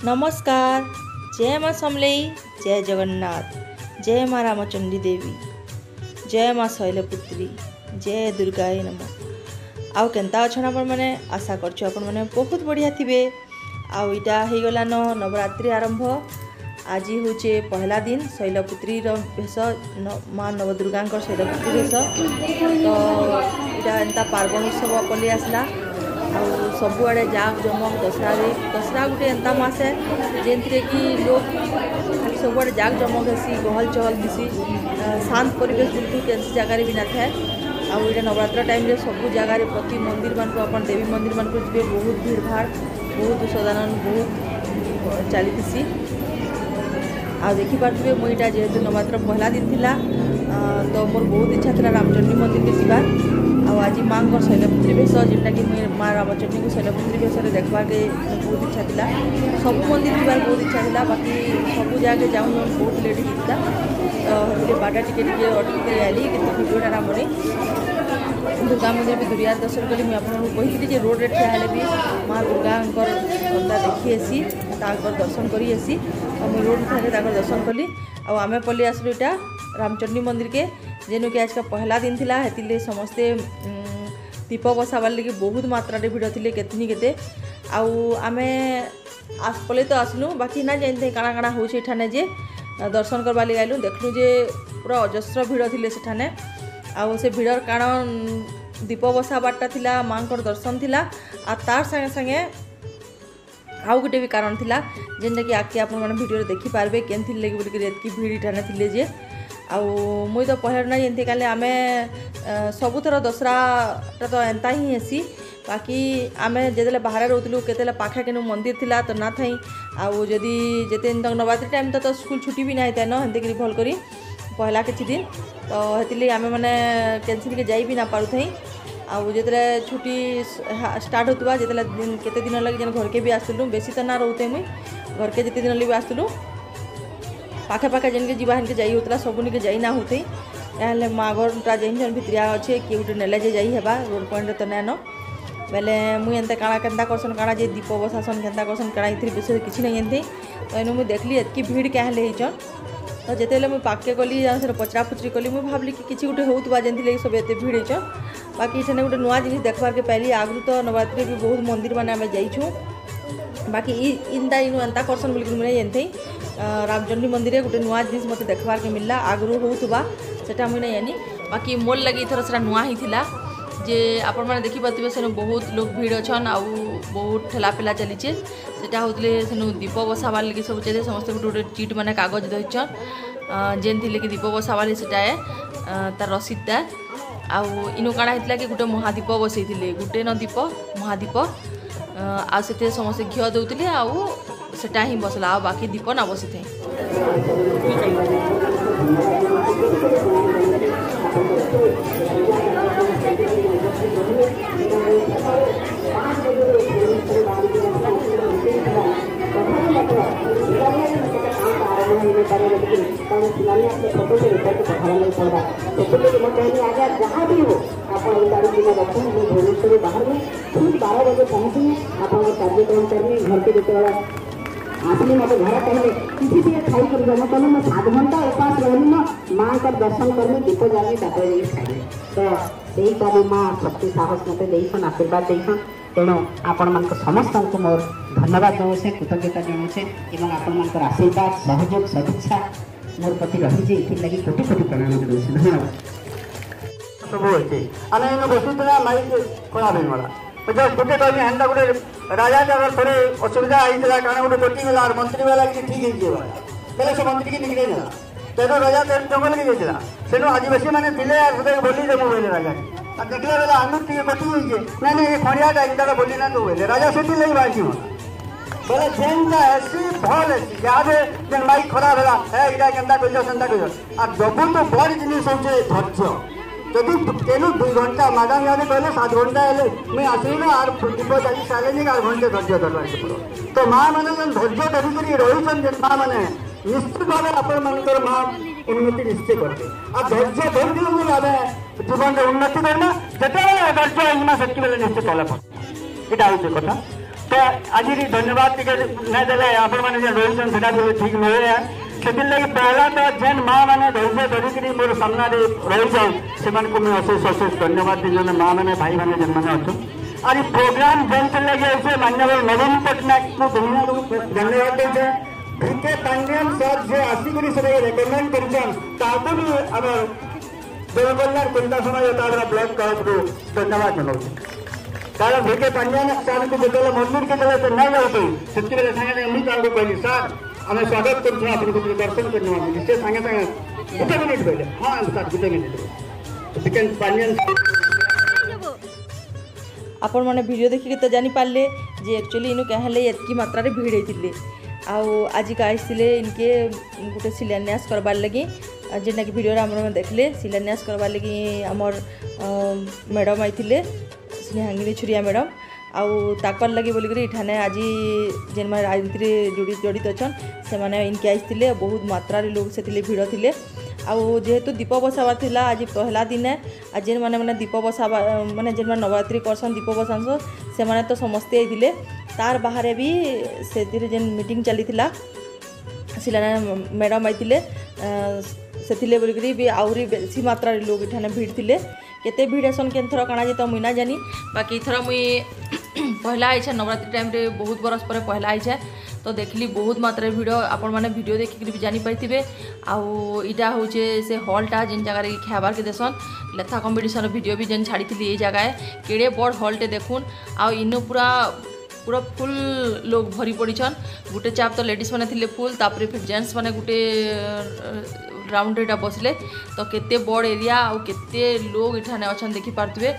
नमस्कार। जय माँ समलेई, जय जगन्नाथ, जय माँ रामचंडी देवी, जय माँ शैलपुत्री, जय दुर्गाए नमः। आउ केन्ता अछन आपण माने? आशा करछु आपण माने बहुत बढ़िया थिबे। आउ इटा हे गलान नवरात्रि आरंभ। आज होचे पहला दिन शैलपुत्री भेष, माँ नवदुर्गा शैलपुत्री भेष। तो इटा एंता पार्वण उत्सव पलि आसला। सबुआड़े जाक जमक दसरा गोटे एंता मास है जेनथिरे कि लोग सबुआड़े जाक जमक हेसी, गहल चहल दिसी, शांत परिवेश बिल्कुल कैसी जगार भी ना थाए। आउ इटा नवरात्र टाइम रे सब जगार प्रति मंदिर मान को अपन देवी मंदिर मान को जबे बहुत भीड़ भाड़, बहुत सदानंद, बहुत चलीसी। आ देखी पार्थे मुईटा जेहेतु नवरात्र पहला दिन थिला तो मोर बहुत इच्छा था रामचंडी मंदिर के जीवार। आज माँ को शैलपुत्री भेष जेनटा कि माँ रामचंडी को शैलपुत्री भेष देखबार के बहुत इच्छा था। सब मंदिर जीवार बहुत इच्छा था, बाकी सब जगह जाऊँ बहुत लेट होता तो बाटा टिके अटकी आली कि भिडियोटा रामनी दुर्गा मंदिर भी दुरिया दर्शन कली। मुझे आपको कही रोड रे ठिया हेले भी माँ दुर्गा देखी आसी दर्शन करी आसी। मुझे रोड ठारे दर्शन कली। आमे पलि आसलु इटा रामचंडी मंदिर के जेनु कि आज का पहला दिन थिला। हेतिले समस्ते दीप बसाबार लगे बहुत मात्रा भिड़ थे केतनी केते। आमे पले तो आसलु, बाकी ना जानते काଣା काଣା होछे एठाने जे दर्शन करवा लगे आइलु। देखलु जे पूरा अजस्र भिड़ थिले सेठाने। आउ से भिड़र कारण दीप बसाबारटा थिला, माँ को दर्शन थिला। आ तार संगे संगे आउ गोटे भी कारण थिला जेनटा कि आके आपण माने वीडियो देखि पारबे केन थिले लगे बोल के एतकी भीड़ ठाने थिले जे। आउ मुई तो पहर ना जानते काले आमे सबुथर दसराटा तो एंता ही हेसी। बाकी आमे जेतेले बाहर रोतलु केतेले पाखा केनु मंदिर थिला तो ना थाई। आउ जदी जेते तक नवरात्रि टाइम तो स्कूल छुट्टी भी ना था न हेंते करी भल करी पहला किछि दिन तो हेतिले आमे माने कैंसिल के जाई भी ना पारु थई। आउ जेतेले छुट्टी स्टार्ट होतबा जेतेले केते दिन लगे जन घर के भी आसलु, बेसी तो ना रोते मुई घर के जेते दिन लगे आसलु पाखे पाखे जेन के जीवा हन के जाई होतला सबुनी के जाई ना होते। याले माघरटा जेन जन भित्रिया अच्छे कि गोटे नेले जे जाई हेबा रोड पॉइंट तो नान बेले मुई एंते काଣା केन्ता करसन काଣା जे दीप बसासन केन्ता करसन काଣା इथि विषय किछि नहीं जानते। तो एनु मुई देखली एतकी भीड़ क्या हेले हिचन। तो जेतेले मुई पाके गली से पचरा पुचरी कली मुई भाबली कि किछि गोटे होउतबा जेनथिले सब एते भीड़ हिचन। बाकी इठने गोटे नुआ जिनिस देखबार के पहली आगु तो नवरात्रि भी बहुत मंदिर माने आमे जाइछु। बाकी इनता इनु एंता करसन बोल कि मुई जानते। रामचंडी मंदिर गोटे नुआ जिनिस मत देखबार के मिलला, आगु होउतबा सेटा मुई नहीं जानी। बाकी मोल लगी इथर सेटा नुआ ही थिला जे आपण माने देखि पाथिबे सेनु बहुत लोग भीड़ अछन। आउ बहुत ठेला पेला चलीचे सेटा होतले सेनु दीप बसाबार लगी सब चेदे समस्त गोटे चीट माने कागज दहिचन जेन थिले कि दीप बसाबार सेटा है तार रसीदटा। आउ इनु काଣା हितला कि गोटे महादीप बसैथिले, गोटे न दीप महादीप आ सेते समस्त घियो दउतिले आउ सेटा ही बसला। आ बाकी दीप ना बसिथे। जहाँ भी हो आप भुवनेश्वर बाहर में ठीक 12 बजे पहुँचे आप कार्यक्रम करेंगे। घर के जिते आसली मत घर कहले किसी भी खाई कर जाना कहले मैं 7 घंटा उपास रहनी ना माँ का दर्शन करनी दीप जाली तापर खाई। तो यही कभी माँ शक्ति साहस मत देसन आशीर्वाद देसन। तेणु आपण मान समस्त को मोर धन्यवाद जनाऊे, कृतज्ञता जनाऊे और आपण मान आशीर्वाद सहयोग सदिच्छा मोर प्रति रही लगी कोटि कोटि प्रणाम दूसरे। धन्यवाद सब होते आने इन बसुला माइक खड़ा नहीं मला जस्ट गोटे कहली हेन्ता गोटे राजा जगह थोड़े असुविधा होता कारण गोटे कटिगला और मंत्री वाला कि ठीक हो से मंत्री की निकल ना तेणु राजा जंगल की जाता सेनु आदिवासी मैंने थे बोली देव बोले राजा देखला बेला आलू टे कटि ना नहीं खड़ियाटा इनका बोली ना तो बोले राजा से लगे बाजी बोले जेनटा ऐसी भल ऐसी याद जेन माइक खराब है इटा केन्ता कइल सेन्ता कइल आ जबु तो बड़ जिनिस होचे धैर्य। जदि तेनु 2 घंटा मैडम याद कहले 7 घंटा हेले मैं आसली ना आर दीप जाली साले नहीं 8 घंटे धैर्य धरवार पड़ो। तो माँ मैंने जेन धैर्य धरिकी रही जेन माँ मैंने निश्चित भाव आपण मानकर माँ उन्नति निश्चय करते आ धैर्य धरती आम जीवन में उन्नति करना जिते धैर्य आईना से निश्चित कला ये हूँ कथा। तो आज धन्यवाद टिके नहीं देले आपण मैंने रोचन से ठीक मिले से पहला तो जेन माँ मैंने धैर्य धरिकी मोर सामना रही जाए से मुझे अशेष अशेष धन्यवाद दी माँ मैंने भाई मैंने जेन मैंने अच्छे आज प्रोग्राम जेन लगे माननीय नवीन पट्टनायक को धन्यवाद दे भिके पांड्यान सर जे आसिक रेकमेंड कर भी आम जनकल्याण चिंता समाज ब्लॉक तरफ धन्यवाद जनाऊँ कारण भिके पांड्यान सर को जो मंदिर के चले नहीं जाऊँ से सागे मुझे कहली सर आम स्वागत कर दर्शन करने से सागे सागे गोटे मिनिट कहले हाँ सर गोटे मिनिट भिके पांड्यान आपण मैंने वीडियो देखिक तो जानी पारे जे एक्चुअली इनु कहें एतकी मात्रा भिड़ होते आज का आसते इनके गोटे शिलान्यास करवार लगी जेनटा कि वीडियो आम देखले शिलान्यास करवार लगी आमर मैडम आईते स्नेहांगिनी छुरिया मैडम आकर लगे बोलिक इठाने आज जेन मैंने राजनीति जड़ित अच्छा से मैंने इनके आसते बहुत मात्रा लोग से भिड़ थे जेहेतु दीप बसाबार थिला आज पहला दिन आज जेन मैंने दीप बसाबा माने जेन मैंने नवरात्रि करसन दीप बसांस से मैंने तो समस्ते आइले तार बाहर भी से जेन मीटिंग चली शिलान्यास मैडम आइले से बोलिक भी आहरी बेसी मात्रा लोग इठाने भिड़ थे केते भिड़ आसन के थर काଣା जे तो मुई ना जानी बाकी थर मुई पहला आइछे नवरात्रि टाइम रे बहुत बरस पर पहला आइछे तो देखली बहुत मात्रा भिड़ आपण मैंने वीडियो देखिक भी जानी पाइथिबे आईटा हूँ से हॉलटा जेन जगह खाबार के देसन लेथा कंपिटिशन वीडियो भी जेन छाड़ी थी ये जगह केड़े बड़ हॉलटे देखुन आ इनु पूरा पूरा फुल लोग भरी पड़ीछन गोटे चाप तो लेडीज मैंने थे फुल तापर फिर जेंट्स मैंने गोटे राउंड एटा बसले तो केते बड़ एरिया आउ केते लोग इठाने अच्छा देखी पार्थे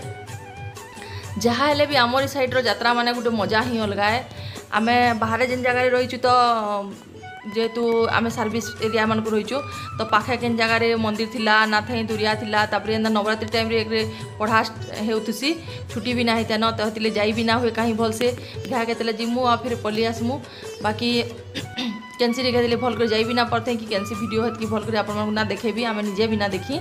जहाँ हेले भी आमरी साइड्र यात्रा माने गोटे मजा ही अलग है आम बाहर जेन जगह रहीचु तो जेहेतु आम सर्विस एरिया मान को रहीचु तो पाखे केन जगह मंदिर थिला ना था दूरिया थिला तापर एंदा नवरात्रि टाइम रे पढ़ा हेउथुसी छुट्टी भी ना होता न तो हेतिले जाई भी ना हुए कहीं भल से घा केतले जिमु आ फिर पली आसमु बाकी कैंसी रे भल कर जाई भी ना पड़ते कि कैंसी वीडियो हेतकी भल कर आपन ना देखेबी आम निजे भी ना देखी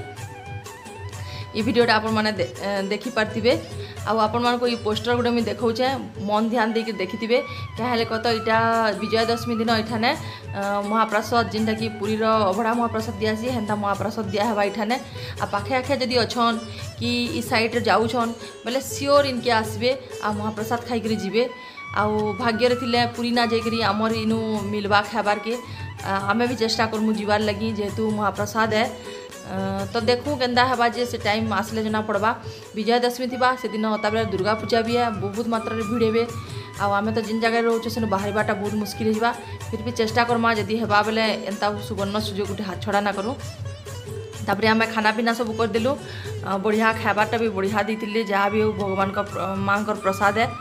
ये वीडियोटा आपण मैंने देखी पार्थिबे आपण मान को ये पोस्टर गुटे मुझे देखाऊे मन ध्यान देकर देखिथे क्या कत यहाँ विजयादशमी दिन इठाने महाप्रसाद जेनटा कि पुरीर अभड़ा महाप्रसाद दियासी हेन्ता महाप्रसाद दियाहबा इठाने आ पाखे आखे जदि अच्छन कि ई साइड जाऊन बोले सियोर इनके आसबे आ महाप्रसाद खाइक जीवे आउ भाग्य थे पुरी ना जाकरी आमर इनु मिलवा खाबार के आमे भी चेष्टा करमु जीवार लगी जेहेतु महाप्रसाद है तो देखूँ केन्दा हेबा जे से टाइम आसले जना पड़वा विजयादशमी थी से दिन तापर दुर्गा पूजा भी है बहुत मात्रा भिड़ हे आम तो जिन जगह रोचे से बाहरवाटा बहुत मुस्किल होगा फिर भी चेष्टा करमा जदि हेबा बेले एंता सुवर्ण सुजोग गोटे हाथ छड़ा ना करूँ तापर आम खाना पीना सब करदेलु बढ़िया खाबारटा भी बढ़िया देते जहाँ भी हो भगवान का माँ प्रसाद है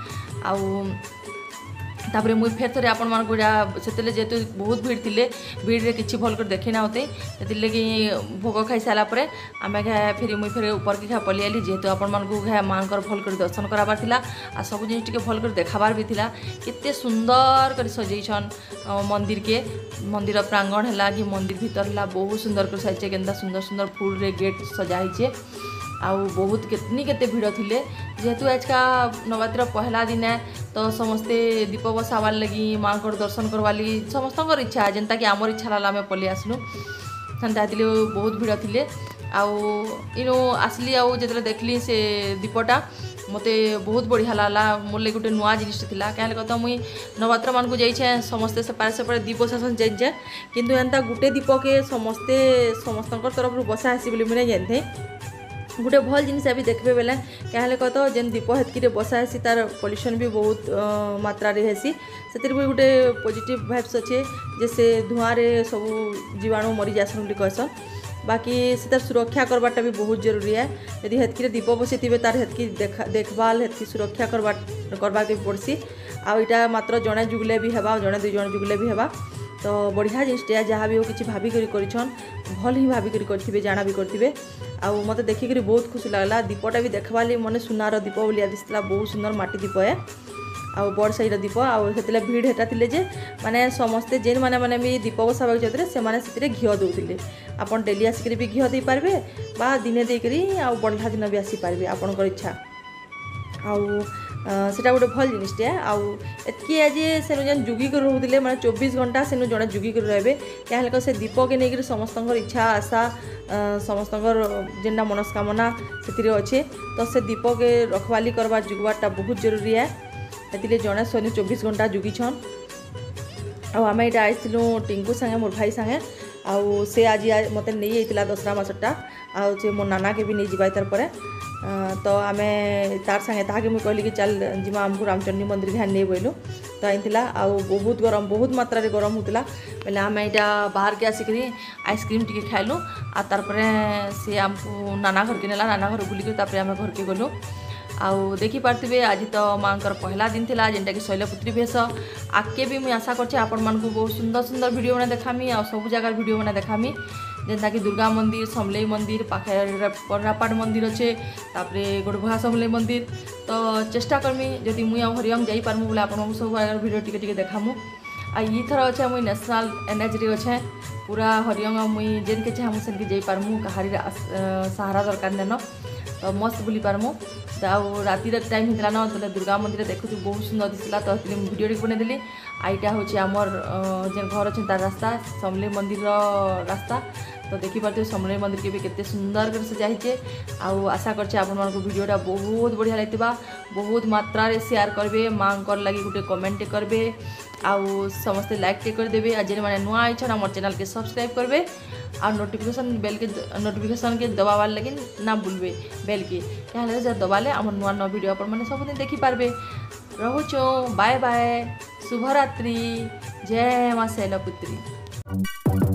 तापर मुई फेर थे आपण मान से जेहेतु बहुत भिड़ थे भिड़े किसी भल कर देखी ना होते कि भोग खाई सारापर आम फिर मुई फिर ऊपर की पलि आली जेहेतु आपण मान माँ भल कर दर्शन कराबार थिला आ सब जिन टे भल कर देखाबार भी थिला केते सुंदर कर सजैछन मंदिर के मंदिर प्रांगण है कि मंदिर भीतर है बहुत सुंदर कर सजाइछे केनता सुंदर सुंदर फूल रे गेट सजाइछे आउ बहुत केते भिड़ थे जेहेतु आज का नवरात्रि पहला दिन है तो समस्ते दीप बसाबार लगी माँ को दर्शन करवाली समस्त इच्छा जेनता कि आमर इच्छा लाला आम पलि आसलु सेन्ता बहुत भिड़ थे आउ आसली आउ जो देखली से दीपटा मते बहुत बढ़िया लागला मोर लगे गोटे नुआ जिनिस था क्या कथा मुई नवरात्र मान को जाइए समस्ते सेपारे दीप बसासन जाइए किंतु एंता गोटे दीप के समस्ते समस्त तरफ बसा आसी बोली मुझे जानते गोटे भल जिन भी देखबे बेले क्या कत जेन दीप हेतकी बसा हेसी तार पल्यूशन भी बहुत मात्रा हेसी से भी गोटे पॉजिटिव वाइब्स अच्छे जे से धुआं सब जीवाणु मरी जासन बोली कहसन बाकी से तार सुरक्षा करवाटा भी बहुत जरूरी है यदि हेतकी दीप बसई थे तार हेतकी देखभाल हेतकी सुरक्षा करवा पड़सी आईटा मात्र जड़े जुगले भी हेबा जड़े दुई जन जुगले भी हेबा तो बढ़िया जिनिसटा जहाँ भी हो किसी भाविक कर भल ही भाविक करेंगे जाना भी करेंगे आउ मत देखिक बहुत खुशी लगला दीपटा भी देखवाली मन सुनार दीप बोलिया दिसला बहुत सुंदर माटी दीप है आउ बड़ साइड दीप आउ से भिड़ हेटा थे जे माने समस्ते जेन माने भी दीप बसाबाक जाते से घीओ दौले आपन डेली आसिक भी घीओ दे पारे बा दिने देकरी आउ बढ़ला दिन भी आसी पारे आपनकर इच्छा आउ सेटा गोटे भल जिनिसटे आउ एतकी है जे सेनु जेन जुगी कर रहउतिले माने 24 घंटा सेनु जड़े जुगी कर रहबे क्या से दीप के नहीं समस्तंकर इच्छा आशा समस्तंकर जेनटा मनस्कामना से अच्छे तो से दीप के रखवाली करवा जुगवाटा बहुत जरूरी है एतिले जड़े सेनु 24 घंटा जुगी छन आम ये आईलु टिंकू संगे मोर भाई संगे आउ से आज मत नहीं जाता दसरा मसटा आउ से मोर नाना के भी नहीं जावा तार पर तो आम तार संगे ताके मुझे कहली कि चल जिमा आमको रामचंडी मंदिर ध्यान नहीं बोलू तो आईला आउ बहुत गरम बहुत मात्रा रे गरम होता बोले आम यहाँ बाहर के आसिक आइसक्रीम टी खाइलु आ तार से आमको नाना घर के नेला नाना घर बुलिक आम घर के गलु आउ देखी पार्थिबे आज तो माँ पहला दिन थिला जेनटा कि शैलपुत्री भेष आगे भी मुझे आशा करछे आपण मानकु बहुत सुंदर सुंदर वीडियो मैंने देखामी आ सब जगह वीडियो मैंने देखामी जेनटा कि दुर्गा मंदिर समलेई मंदिर पाखे परापाट मंदिर अच्छे तापरे गोड़भुआ समलेई मंदिर तो चेष्टा करमी जदि मुई आ हरियंग जाई पारमु बोले आपण सब वीडियो टिके देखामु आ ये थर अच्छे मुई नेशनल एनएच रे अच्छे पूरा हरियंग मुई जेन के चाहमु सेन के जाई पारमु कहारी सहारा दरकार नेन तो मस्त बुली पारमु आउ राति टाइम होता ना तो दुर्गा मंदिर देखु बहुत सुंदर दिसला तो वीडियो टी बनईदेली आईटा हूँ आमर जेन घर अच्छे तार रास्ता समलेई मंदिर रास्ता तो देखी पार्थे समलेई मंदिर के भी केते सुंदर कर सजाइचे आउ आशा करछे आपण मानको वीडियोटा बहुत बढ़िया लगथिबा बहुत मात्रा रे शेयर करबे माँ लगी गोटे कमेंट करबे आउ समस्ते लाइक टे कर देबे आ जेने माने नुआ आइछन हमर चैनल के सब्सक्राइब करबे आ नोटिफिकेशन के दबावार लगे ना भूलबे बेल के क्या दबाले आम नुआ नुआ वीडियो अपन मैंने सबुदिन देखी पारबे रहुचो बाय बाय शुभरात्रि जय माँ शैलपुत्री।